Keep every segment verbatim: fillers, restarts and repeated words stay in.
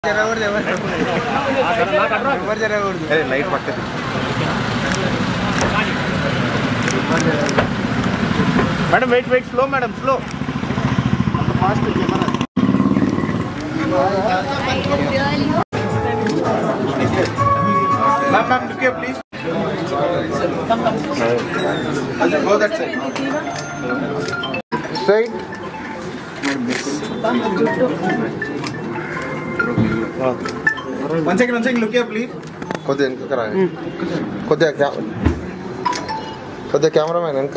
Light పట్టదు madam. Wait wait slow madam, slow. Fast camera. Ma'am ma'am look here please. Go that side. Straight. One second, one second, look here, please. కొద్దిగా వెనక రా, కొద్దిగా కొద్దిగా cameraman వెనక.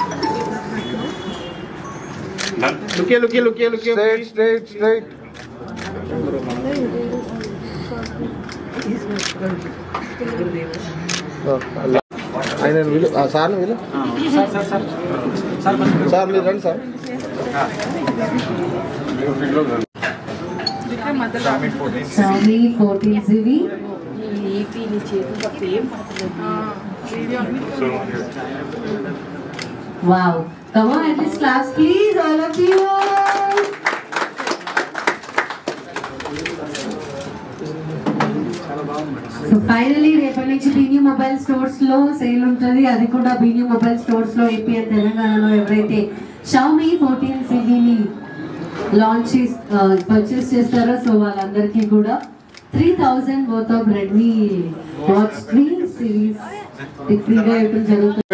Look here, look here, look here, look here. Straight, straight, straight. ఆయన వీలు సార్ని వీలు సార్ మీరు రండి sir. Xiaomi fourteen C V. Wow. Come on, at least class please, all of you. So finally, రేపటి నుంచి బీనీ మొబైల్ స్టోర్స్ లో సేల్ ఉంటుంది. అది కూడా బీనీ మొబైల్ స్టోర్స్ లో ఏపీ అండ్ తెలంగాణలో ఎవరైతే Xiaomi fourteen C V ని లాంచ్ పర్చేస్ చేస్తారో సో వాళ్ళందరికీ కూడా three thousand worth of Redmi watch three series ఫ్రీగా ఇవ్వడం జరుగుతుంది.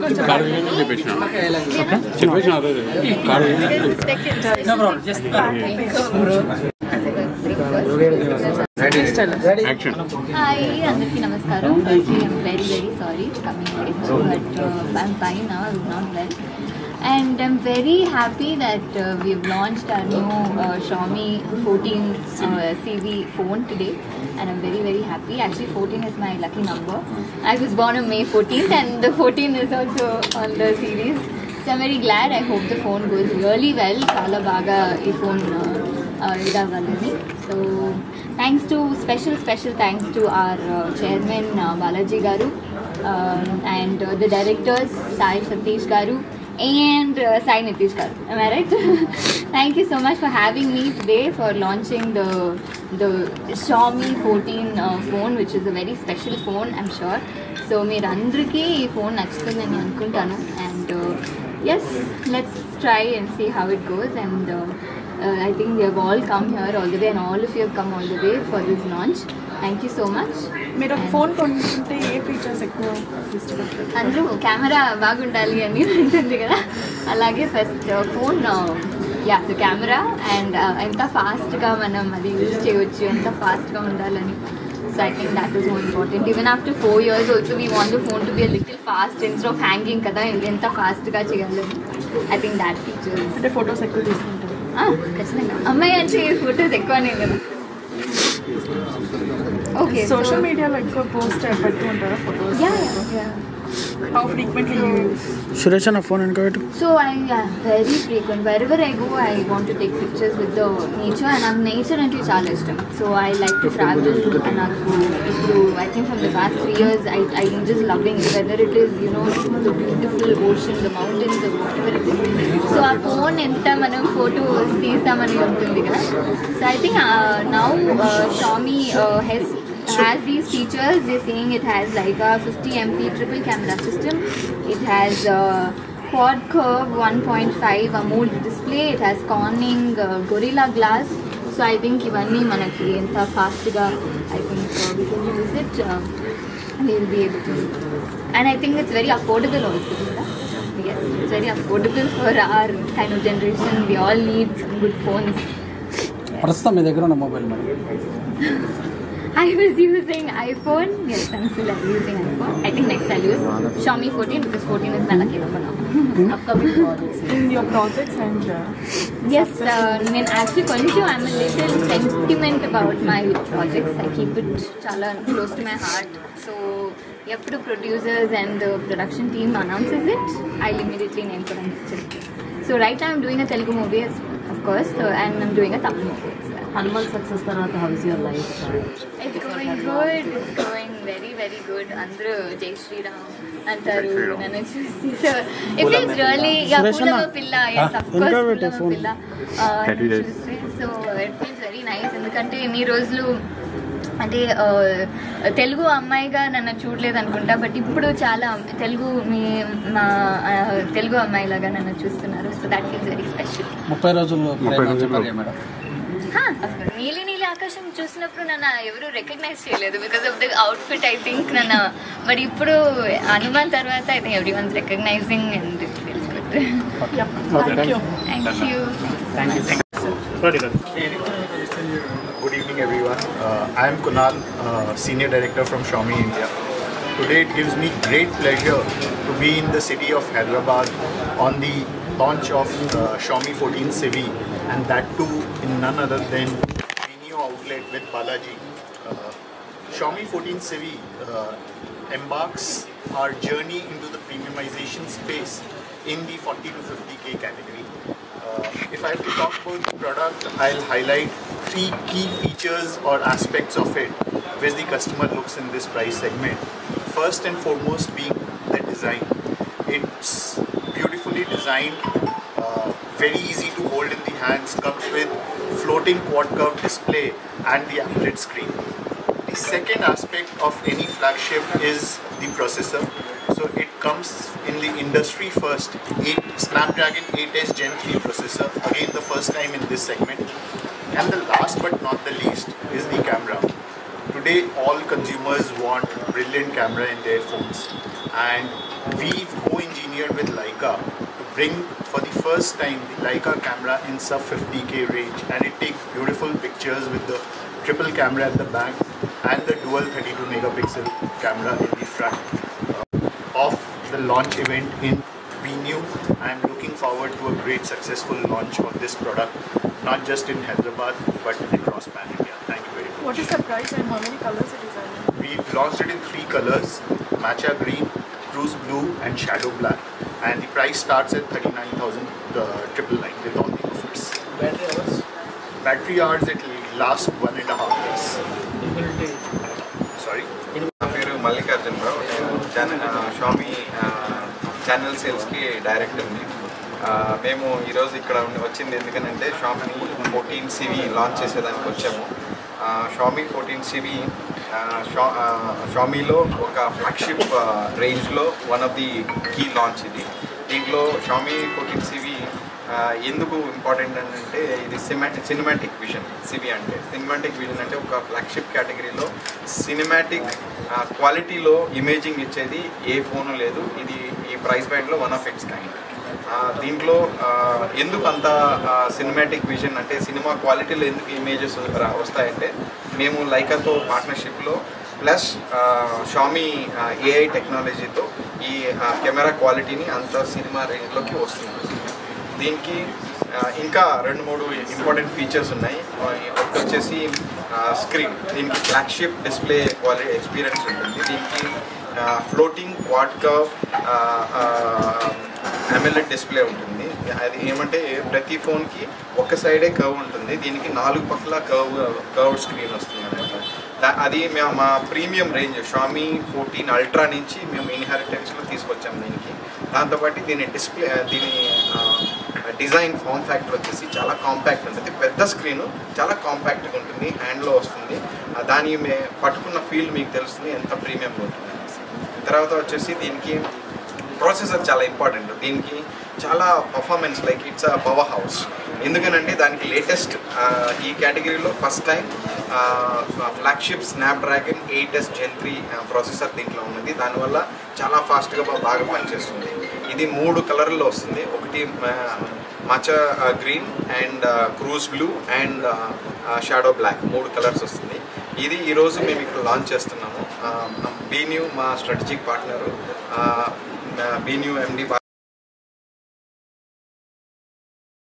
Hi, అందరికీ నమస్కారం. Firstly, I'm very very sorry for coming late, but uh, I'm fine now. I'm not well, and I'm very happy that uh, we've launched our new uh, Xiaomi fourteen uh, C V phone today, and I'm very very happy. Actually, fourteen is my lucky number. I was born on May fourteenth, and the fourteen is also on the series. So I'm very glad. I hope the phone goes really well. Chala baga ee phone ida valani. So thanks to special special thanks to our uh, chairman uh, Balaji Garu uh, and uh, the directors Sai Satish Garu and uh, Sai Nitish Garu. Am I right? Thank you so much for having me today for launching the the Xiaomi fourteen uh, phone, which is a very special phone, I'm sure. So meer andariki ee phone nachutundani anukuntanu, and uh, yes, let's try and see how it goes. And uh, uh, I think we have all come here all the way, and all of you have come all the way for this launch. Thank you so much. మీరు phone కొనుక్కుంటే ఏ features ఎక్కువ ఇష్టపడతారు? అందరూ camera బాగుండాలి అని ఉంటుంది కదా, అలాగే ఫస్ట్ ఫోన్ యా ద కెమెరా అండ్ ఎంత ఫాస్ట్గా మనం అది యూజ్ చేయవచ్చు, ఎంత ఫాస్ట్గా ఉండాలని. So I think that is more important. Even after four years also we want the phone to be a little fast instead of hanging kada, enta fast ga cheyalani. I think that features. అంటే photos ఎక్కువ తీసుకుంటారు? Ah, ఖచ్చితంగా అమ్మాయి అంటే photos ఎక్కువనే కదా. Okay. Social మీడియాలో ఎక్కువ పోస్ట్ పెడుతూ ఉంటారా photos? Yeah, yeah. How frequently you use? Suresh na phone enko పెట్టు. So I yeah, very frequent. Wherever I go, I want to take pictures with the nature, and I'm nature అంటే చాలా ఇష్టం. So I like to travel, and నాకు ఇప్పుడు I think from the past three years, I I'm just loving it. Whether it is you know the beautiful ocean, the mountains, or whatever it is. So our phone ఎంత మనం photos తీస్తామని ఉంటుంది కదా. So I think uh, now uh, Xiaomi uh, has has these features. They're saying it has like a fifty megapixel triple camera system. It has a quad curve one point five AMOLED display. It has Corning uh, Gorilla Glass. So I think ivanni manaki enta fast ga I think uh, we can use it. Uh, we'll be able to. And I think it's very affordable also. Yes, it's very affordable for our kind of generation. We all need some good phones. ప్రస్తుతం మీ దగ్గర ఉన్న mobile మరి? I was using iPhone. Yes, I'm still using iPhone. I think next I'll use Xiaomi fourteen because fourteen is my lucky number now. Upcoming projects. In your projects and uh, yes, uh, I mean actually koncham I'm a little sentiment about my projects. I keep it chala close to my heart. So ఎప్పుడు producers and the production team announces it, I'll immediately name for them. So right now I'm doing a Telugu movie, of course, so, and I'm doing a Tamil movie. Hanuman success tarvata how is your life? It's going good. It's going very very good. Andru Jai Shri Ram antaru nanu chusi. So it feels really yeah Pulava Pilla. Yes, of course Pulava Pilla. Uh, so it feels very nice. ఎందుకంటే ఇన్ని రోజులు అంటే తెలుగు అమ్మాయిగా నన్ను చూడలేదు అనుకుంటా, but ఇప్పుడు చాలా తెలుగు మీ మా తెలుగు అమ్మాయిలాగా నన్ను చూస్తున్నారు. So that feels very special. ముప్పై రోజుల్లో మేడం నీలి నీలి ఆకాశం చూసినప్పుడు నన్ను ఎవరు రికగ్నైజ్ చేయలేదు because of the outfit I think నన్ను, బట్ ఇప్పుడు హనుమాన్ తర్వాత I think everyone's recognising and it feels good. Thank you. Good evening everyone. Uh, I am Kunal, uh, Senior Director from Xiaomi India. Today it gives me great pleasure to be in the city of Hyderabad on the launch of uh, Xiaomi fourteen Civi, and that too in none other than Venue outlet with Balaji. Uh, Xiaomi fourteen Civi uh, embarks our journey into the premiumization space in the forty to fifty K category. Uh, if I have to talk about the product, I'll highlight three key features or aspects of it which the customer looks in this price segment. First and foremost being the design. It's beautifully designed, uh, very easy to hold in the hands, comes with floating quad curve display and the AMOLED screen. The second aspect of any flagship is the processor. So it comes in the industry first eight Snapdragon eight S Gen three processor, again the first time in this segment. And the last but not the least is the camera. Today all consumers want brilliant camera in their phones, and we've co-engineered with Leica to bring for the first time the Leica camera in sub fifty K range, and it takes beautiful pictures with the triple camera at the back and the dual thirty-two megapixel camera in the front. Uh, of the launch event in Venue, I am looking forward to a great successful launch of this product, not just in Hyderabad but across Pan India. Thank you very much. What is the price and how many colors it is in? We've launched it in three colors: matcha green, cruise blue and shadow black, and the price starts at thirty-nine thousand triple nine with all the offers. Battery hours Battery hours, it will last one and a half years. Sorry? నా పేరు మల్లికార్జున్ రావు. నేను channel Xiaomi channel సేల్స్కి డైరెక్టర్ని. మేము ఈరోజు ఇక్కడ వచ్చింది ఎందుకనంటే Xiaomi fourteen CV launch చేసేదానికి వచ్చాము. షామీ ఫోర్టీన్ సివి షా షామీలో ఒక ఫ్లాగ్షిప్ రేంజ్లో one of the key launch ఇది. దీంట్లో షామీ ఫోర్టీన్ సివి ఎందుకు ఇంపార్టెంట్ అంటే ఇది సినిమాటిక్ సినిమాటిక్ విజన్. సివి అంటే సినిమాటిక్ విజన్ అంటే ఒక ఫ్లాగ్షిప్ కేటగిరీలో సినిమాటిక్ క్వాలిటీలో ఇమేజింగ్ ఇచ్చేది ఏ ఫోను లేదు. ఇది ఈ ప్రైస్ బ్యాండ్లో వన్ ఆఫ్ ఇట్స్ కైండ్. దీంట్లో ఎందుకు అంత సినిమాటిక్ విజన్ అంటే సినిమా క్వాలిటీలో ఎందుకు ఇమేజెస్ వస్తాయంటే మేము లైకాతో పార్ట్నర్షిప్లో ప్లస్ షామీ ఏఐ టెక్నాలజీతో ఈ కెమెరా క్వాలిటీని అంత సినిమా రేంజ్లోకి వస్తుంది. దీనికి ఇంకా రెండు మూడు ఇంపార్టెంట్ ఫీచర్స్ ఉన్నాయి. ఒకటి వచ్చేసి స్క్రీన్. దీనికి ఫ్లాగ్షిప్ డిస్ప్లే క్వాలిటీ ఎక్స్పీరియన్స్ ఉంటుంది. దీనికి floating quad curve AMOLED display ఉంటుంది. అది ఏమంటే ప్రతి ఫోన్కి ఒక సైడే కర్వ్ ఉంటుంది, దీనికి నాలుగు పక్కల కర్వ్ కర్వ్ స్క్రీన్ వస్తుంది అనమాట. అది మేము మా premium range Xiaomi fourteen ultra నుంచి మేము ఇన్హెరిటెన్స్లో తీసుకొచ్చాము దీనికి. దాంతోపాటు దీని డిస్ప్లే దీని డిజైన్ ఫామ్ ఫ్యాక్టర్ వచ్చేసి చాలా కాంపాక్ట్ ఉంటుంది. పెద్ద స్క్రీను చాలా కాంపాక్ట్గా ఉంటుంది, హ్యాండ్లో వస్తుంది. దాని మే పట్టుకున్న ఫీల్ మీకు తెలుస్తుంది ఎంత ప్రీమియంగా ఉంటుంది. తర్వాత వచ్చేసి దీనికి ప్రాసెసర్ చాలా ఇంపార్టెంట్. దీనికి చాలా performance like it's a powerhouse. ఎందుకనంటే దానికి లేటెస్ట్ ఈ కేటగిరీలో first time flagship Snapdragon eight S gen three processor దీంట్లో ఉన్నది. దానివల్ల చాలా ఫాస్ట్గా బాగా పనిచేస్తుంది. ఇది మూడు కలర్లో వస్తుంది. ఒకటి matcha green and cruise blue and shadow black మూడు కలర్స్ వస్తుంది. ఇది ఈరోజు మేము ఇక్కడ లాంచ్ చేస్తున్నాము. బీన్యూ మా స్ట్రాటజిక్ పార్ట్నరు, బీన్యూ ఎండి